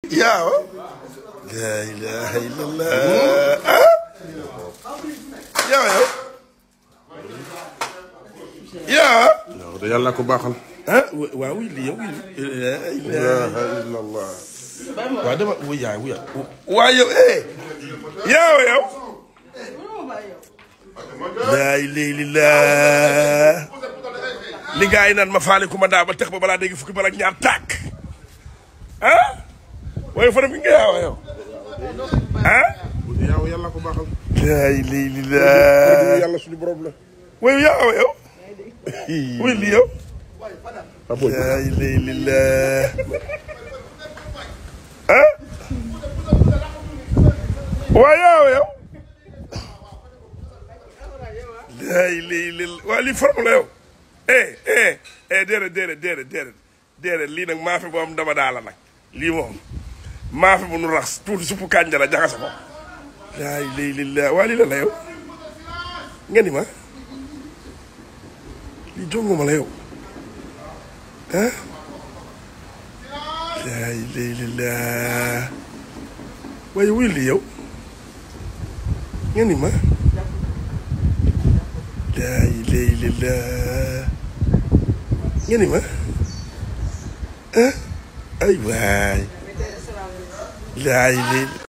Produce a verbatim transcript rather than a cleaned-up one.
yaa la ilaha illallah ah yaa yow yaa yow de yàlla ko baaxal ah waaw wuy li yow wuy la ilaha illallah waaw dama wuy yaay wuy waa yow eh yaa yow la ilaha illallah li gaa yi naan ma faale ku ma daa ba tax ba balaa dégg fukki bala ak ñaar tàkk ah waaye fan bi nga yaawa yow ah yow yàlla ko baaxal la ilaha illallah yàlla suñu borom la waaye yaawa yow wuy li yow la ilaha illallah ah waa yaawa yow la ilaha illallah waa lii forme la yow eh eh eh déedéet déedéet déedéet déedéet déedéet lii nag maafe bu am dama daala nag lii moom maafe bu nu rax tuuti suppu kànja la jaxase ko laa ilaaha illallaah waa lii la la yow nga ni ma lii jongoma la yow ah laa ilaaha illallaah waaye wuy lii yow nga ni ma laa ilaaha illallaah nga ni ma ah ay waay laa ilaaha